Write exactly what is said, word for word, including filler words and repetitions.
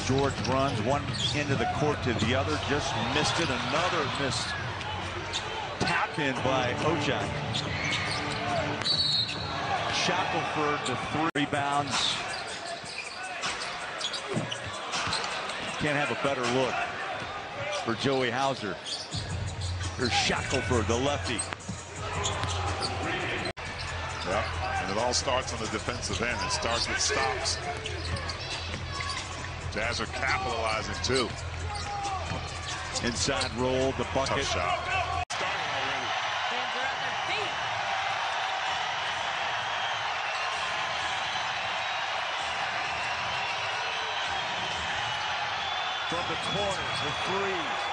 George runs one end of the court to the other, just missed it. Another missed tap in by Ojak. Shackelford, the three rebounds. Can't have a better look for Joey Hauser. Here's Shackelford, the lefty. Yep, and it all starts on the defensive end. It starts with stops. Jazz are capitalizing too. Inside roll, the bucket. Tough shot. From the corner, the three.